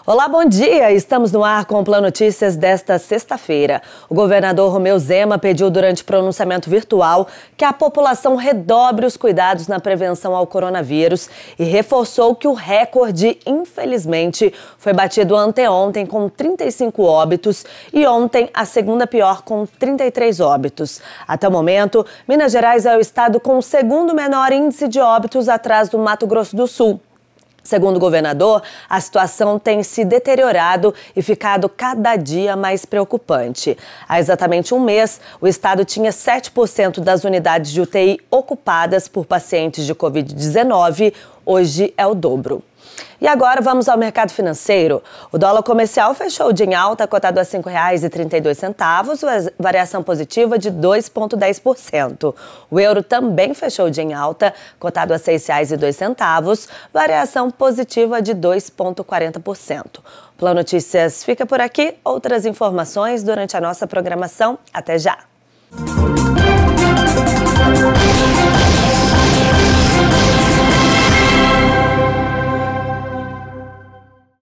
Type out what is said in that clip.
Olá, bom dia! Estamos no ar com o Plano Notícias desta sexta-feira. O governador Romeu Zema pediu durante pronunciamento virtual que a população redobre os cuidados na prevenção ao coronavírus e reforçou que o recorde, infelizmente, foi batido anteontem com 35 óbitos e ontem a segunda pior com 33 óbitos. Até o momento, Minas Gerais é o estado com o segundo menor índice de óbitos atrás do Mato Grosso do Sul. Segundo o governador, a situação tem se deteriorado e ficado cada dia mais preocupante. Há exatamente um mês, o estado tinha 7% das unidades de UTI ocupadas por pacientes de Covid-19, hoje é o dobro. E agora vamos ao mercado financeiro. O dólar comercial fechou o dia em alta, cotado a R$ 5,32, variação positiva de 2,10%. O euro também fechou o dia em alta, cotado a R$ 6,02, variação positiva de 2,40%. O Plano Notícias fica por aqui. Outras informações durante a nossa programação. Até já!